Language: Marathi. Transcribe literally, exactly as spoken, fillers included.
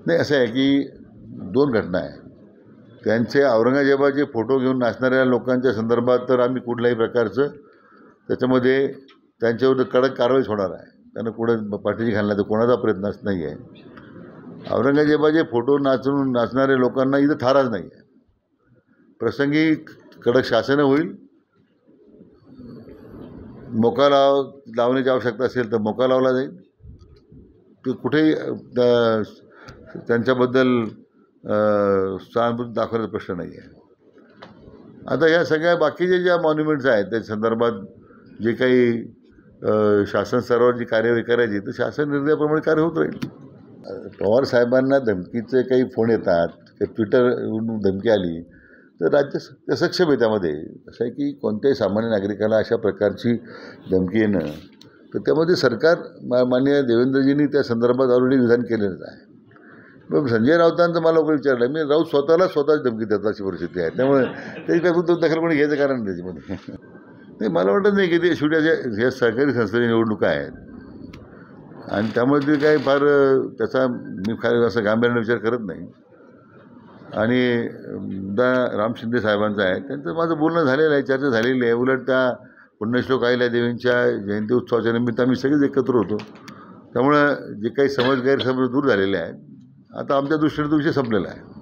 नाही, असं आहे की दोन घटना आहे. त्यांचे औरंगजेबाचे फोटो घेऊन नाचणाऱ्या लोकांच्या संदर्भात तर आम्ही कुठल्याही प्रकारचं त्याच्यामध्ये त्यांच्याविरुद्ध कडक कारवाईच होणार आहे. त्यांना कुठं पाठीशी घालण्याचा कोणाचा प्रयत्नच नाही आहे. औरंगजेबाचे फोटो नाचून नाचणाऱ्या लोकांना इथं थाराच नाही आहे. प्रसंगी कडक शासन होईल, मोका लाव लावण्याची आवश्यकता असेल तर मोका लावला जाईल. ते कुठेही त्यांच्याबद्दल सहानुभूती दाखवण्याचा प्रश्न नाही आहे. आता ह्या सगळ्या बाकीचे ज्या मॉन्युमेंट्स आहेत त्या संदर्भात जे काही शासन स्तरावर जी कार्यवाही करायची तर शासन निर्णयाप्रमाणे कार्य होत राहील. पवार साहेबांना धमकीचे काही फोन येतात, काही ट्विटरवरून धमकी आली तर राज्य सक्षम आहे त्यामध्ये. असं आहे की कोणत्याही सामान्य नागरिकाला अशा प्रकारची धमकी येणं तर त्यामध्ये सरकार मा माननीय देवेंद्रजींनी त्या संदर्भात ऑलरेडी विधान केलेलंच आहे. मग संजय राऊतांचं मला लोक विचारलं, मी राऊत स्वतःला स्वतःच धमकी देतात अशी परिस्थिती आहे. त्यामुळे त्याची काय वृत्त दखल कोणी घ्यायचं कारण नाही त्याच्यामध्ये. नाही, मला वाटत नाही की ते शेवटी ह्या सहकारी संस्थेच्या निवडणुका आहेत आणि त्यामुळे ते काही फार त्याचा मी फार असं गांभीर्याने विचार करत नाही. आणि मुद्दा राम शिंदे साहेबांचा आहे, त्यांचं माझं बोलणं झालेलं आहे, चर्चा झालेली आहे. उलट त्या पुण्यश्लोक अहिल्यादेवींच्या जयंती उत्सवाच्या निमित्त आम्ही सगळेच एकत्र होतो. त्यामुळं जे काही समज गैरसमज दूर झालेले आहेत. आता आमच्या दृष्टीने तो विषय संपलेला आहे.